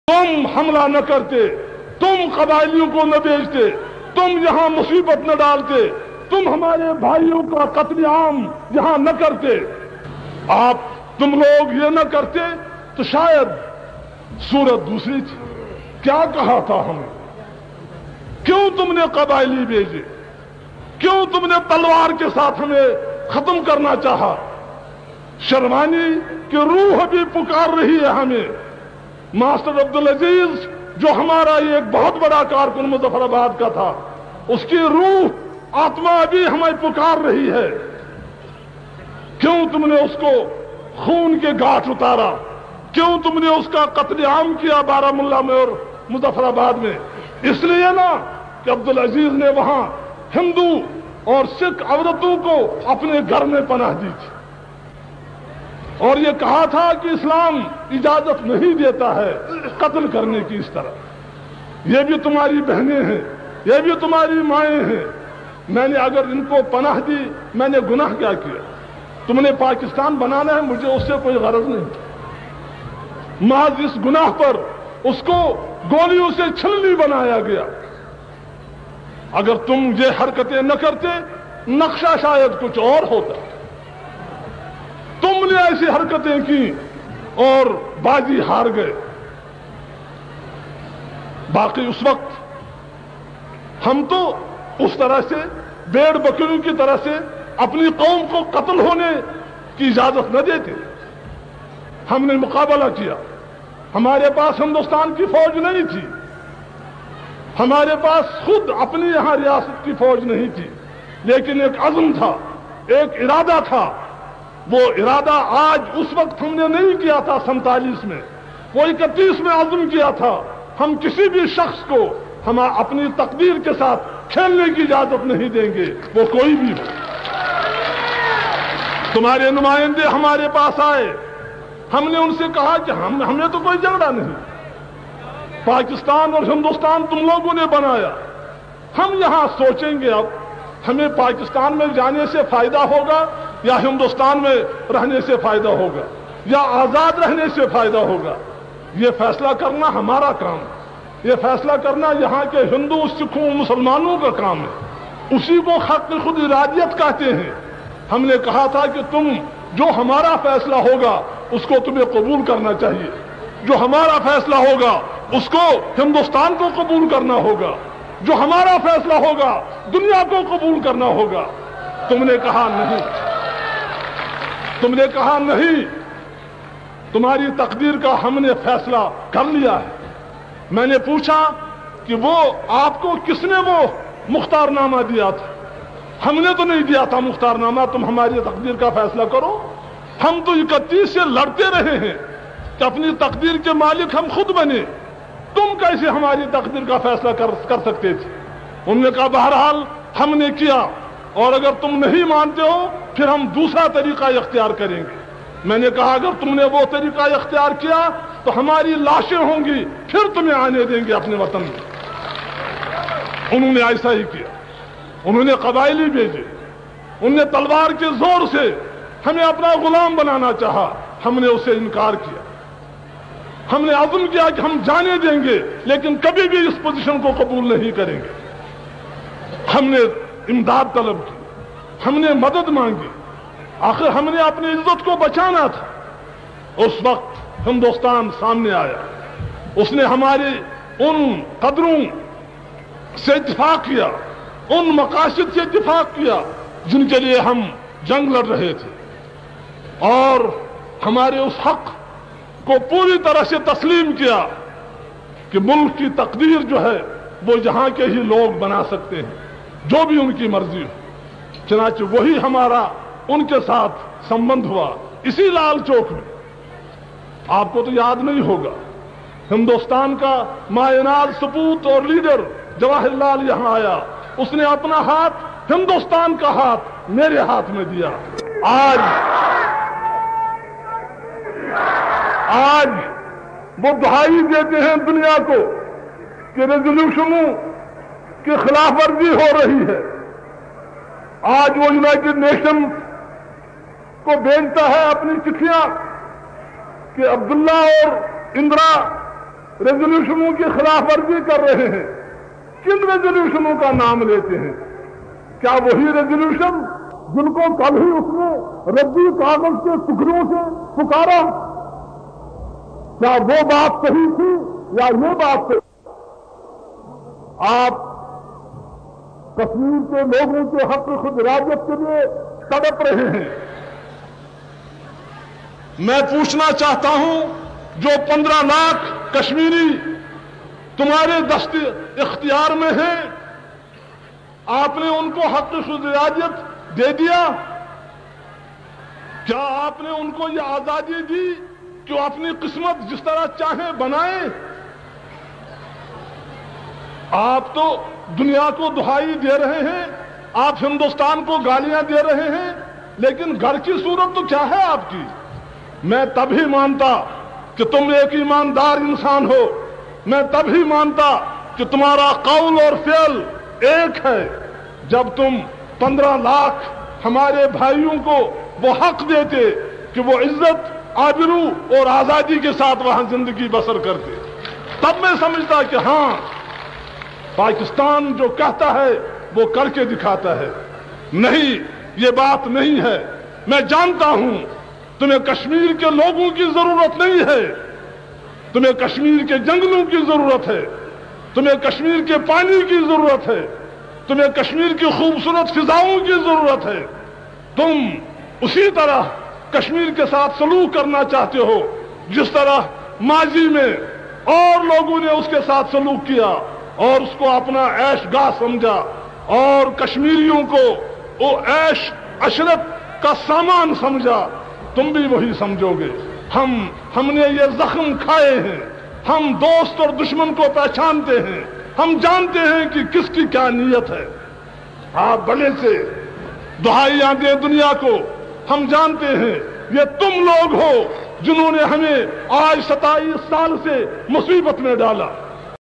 تم حملہ نہ کرتے، تم قبائلیوں کو نہ بیچتے، تم یہاں مصیبت نہ ڈالتے، تم ہمارے بھائیوں کا قتل عام یہاں نہ کرتے، تم لوگ یہ نہ کرتے تو شاید صورت دوسری تھی۔ کیا کہا تھا ہمیں؟ کیوں تم نے قبائلی بھیجے؟ کیوں تم نے تلوار کے ساتھ ہمیں ختم کرنا چاہا؟ شرمانی کی روح بھی پکار رہی ہے ہمیں۔ ماسٹر عبدالعزیز جو ہمارا یہ ایک بہت بڑا کارکن مظفر آباد کا تھا، اس کی روح آتما بھی ہمیں پکار رہی ہے۔ کیوں تم نے اس کو خون کے گھاٹ اتارا؟ کیوں تم نے اس کا قتل عام کیا بارہ مولہ میں اور مظفر آباد میں؟ اس لیے نا کہ عبدالعزیز نے وہاں ہندو اور سکھ عورتوں کو اپنے گھر میں پناہ دی تھی، اور یہ کہا تھا کہ اسلام اجازت نہیں دیتا ہے قتل کرنے کی اس طرح۔ یہ بھی تمہاری بہنیں ہیں، یہ بھی تمہاری مائیں ہیں، میں نے اگر ان کو پناہ دی میں نے گناہ کیا کیا؟ تم نے پاکستان بنانا ہے، مجھے اس سے کوئی غرض نہیں، محض اس گناہ پر اس کو گولیوں سے چھلنی بنایا گیا۔ اگر تم یہ حرکتیں نہ کرتے نقشہ شاید کچھ اور ہوتا۔ تم نے ایسی حرکتیں کی اور بازی ہار گئے۔ باقی اس وقت ہم تو اس طرح سے بھیڑ بکریوں کی طرح سے اپنی قوم کو قتل ہونے کی اجازت نہ دیتے۔ ہم نے مقابلہ کیا۔ ہمارے پاس ہندوستان کی فوج نہیں تھی، ہمارے پاس خود اپنی یہاں ریاست کی فوج نہیں تھی، لیکن ایک عزم تھا، ایک ارادہ تھا۔ وہ ارادہ آج اس وقت ہم نے نہیں کیا تھا 47 میں، وہ 31 میں عزم کیا تھا۔ ہم کسی بھی شخص کو ہم اپنی تقدیر کے ساتھ کھیلنے کی اجازت نہیں دیں گے، وہ کوئی بھی ہو۔ تمہارے نمائندے ہمارے پاس آئے، ہم نے ان سے کہا کہ ہمیں تو کوئی جھگڑا نہیں، پاکستان اور ہندوستان تم لوگوں نے بنایا، ہم یہاں سوچیں گے اب ہمیں پاکستان میں جانے سے فائدہ ہوگا یا ہندوستان میں رہنے سے فائدہ ہوگا یا آزاد رہنے سے فائدہ ہوگا۔ یہ فیصلہ کرنا ہمارا کام ہے، یہ فیصلہ کرنا یہاں کے ہندو سکھوں مسلمانوں کا کام ہے، اسی کو حق خود ارادیت کہتے ہیں۔ ہم نے کہا تھا کہ تم جو ہمارا فیصلہ ہوگا اس کو تمہیں قبول کرنا چاہیے، جو ہمارا فیصلہ ہوگا اس کو ہندوستان کو قبول کرنا ہوگا، جو ہمارا فیصلہ ہوگا دنیا کو قبول کرنا ہوگا۔ تم نے کہا نہیں، تم نے کہا نہیں، تمہاری تقدیر کا ہم نے فیصلہ کر لیا ہے۔ میں نے پوچھا کہ وہ آپ کو کس نے وہ مختار نامہ دیا تھا؟ ہم نے تو نہیں دیا تھا مختار نامہ، تم ہماری تقدیر کا فیصلہ کرو۔ ہم تو 31 سے لڑتے رہے ہیں کہ اپنی تقدیر کے مالک ہم خود بنے، تم کیسے ہماری تقدیر کا فیصلہ کر سکتے تھے؟ انہوں نے کہا بہرحال ہم نے کیا، اور اگر تم نہیں مانتے ہو پھر ہم دوسرا طریقہ اختیار کریں گے۔ میں نے کہا اگر تم نے وہ طریقہ اختیار کیا تو ہماری لاشیں ہوں گی، پھر تمہیں آنے دیں گے اپنے وطن میں۔ انہوں نے ایسا ہی کیا، انہوں نے قبائلی بھیجے، انہوں نے تلوار کے زور سے ہمیں اپنا غلام بنانا چاہا، ہم نے اسے انکار کیا۔ ہم نے عزم کیا کہ ہم جانے دیں گے لیکن کبھی بھی اس پوزیشن کو قبول نہیں کریں گے۔ ہم نے امداد طلب کی، ہم نے مدد مانگی، آخر ہم نے اپنی عزت کو بچانا تھا۔ اس وقت ہندوستان سامنے آیا، اس نے ہمارے ان قدروں سے اتفاق کیا، ان مقاصد سے اتفاق کیا جن کے لیے ہم جنگ لڑ رہے تھے، اور ہمارے اس حق کو پوری طرح سے تسلیم کیا کہ ملک کی تقدیر جو ہے وہ یہاں کے ہی لوگ بنا سکتے ہیں، جو بھی ان کی مرضی ہو۔ چنانچہ وہی ہمارا ان کے ساتھ سمبند ہوا اسی لال چوک میں۔ آپ کو تو یاد نہیں ہوگا، ہندوستان کا مایناز سپوت اور لیڈر جواہر لال یہاں آیا، اس نے اپنا ہاتھ ہندوستان کا ہاتھ میرے ہاتھ میں دیا۔ آج وہ دہائی دیتے ہیں دنیا کو کہ ریزولوشنوں کی خلاف ورزی ہو رہی ہے۔ آج وہ یونائٹڈ نیشن کو بھیجتا ہے اپنی چٹھیاں کہ عبداللہ اور اندرا ریزولوشنوں کی خلاف ورزی کر رہے ہیں، کن ریزولوشنوں کا نام لیتے ہیں؟ کیا وہی ریزولوشن جن کو کل ہی اس نے ردی کاغذ کے ٹکڑوں سے پکارا؟ کیا وہ بات صحیح تھی یا یہ بات صحیح؟ آپ کشمیر کے لوگوں کے حق خود ارادیت کے لیے تڑپ رہے ہیں۔ میں پوچھنا چاہتا ہوں، جو 15 لاکھ کشمیری تمہارے دست اختیار میں ہیں، آپ نے ان کو حق خود ارادیت دے دیا؟ کیا آپ نے ان کو یہ آزادی دی کہ وہ اپنی قسمت جس طرح چاہیں بنائیں؟ آپ تو دنیا کو دہائی دے رہے ہیں، آپ ہندوستان کو گالیاں دے رہے ہیں، لیکن گھر کی صورت تو کیا ہے آپ کی؟ میں تب ہی مانتا کہ تم ایک ایماندار انسان ہو، میں تب ہی مانتا کہ تمہارا قول اور فعل ایک ہے جب تم 15 لاکھ ہمارے بھائیوں کو وہ حق دیتے کہ وہ عزت، آبرو اور آزادی کے ساتھ وہاں زندگی بسر کرتے۔ تب میں سمجھتا کہ ہاں، پاکستان جو کہتا ہے وہ کر کے دکھاتا ہے۔ نہیں، یہ بات نہیں ہے۔ میں جانتا ہوں تمہیں کشمیر کے لوگوں کی ضرورت نہیں ہے، تمہیں کشمیر کے جنگلوں کی ضرورت ہے، تمہیں کشمیر کے پانی کی ضرورت ہے، تمہیں کشمیر کی خوبصورت فضاؤں کی ضرورت ہے۔ تم اسی طرح کشمیر کے ساتھ سلوک کرنا چاہتے ہو جس طرح ماضی میں اور لوگوں نے اس کے ساتھ سلوک کیا اور اس کو اپنا عیش گاہ سمجھا اور کشمیریوں کو وہ عیش عشرت کا سامان سمجھا۔ تم بھی وہی سمجھو گے۔ ہم نے یہ زخم کھائے ہیں، ہم دوست اور دشمن کو پہچانتے ہیں، ہم جانتے ہیں کہ کس کی کیا نیت ہے۔ آپ بھلے سے دہائیاں دیں دنیا کو، ہم جانتے ہیں یہ تم لوگ ہو جنہوں نے ہمیں آج 27 سال سے مصیبت میں ڈالا۔